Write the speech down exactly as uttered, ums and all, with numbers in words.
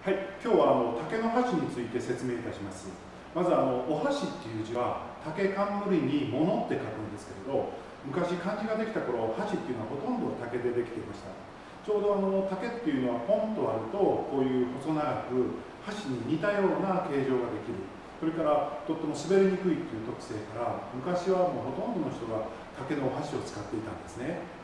はい、今日はあの竹の箸について説明いたします。まずあのお箸っていう字は竹冠に物って書くんですけれど、昔漢字ができた頃、箸っていうのはほとんど竹でできていました。ちょうどあの竹っていうのはポンと割るとこういう細長く箸に似たような形状ができる。それからとっても滑りにくいっていう特性から、昔はもうほとんどの人が竹のお箸を使っていたんですね。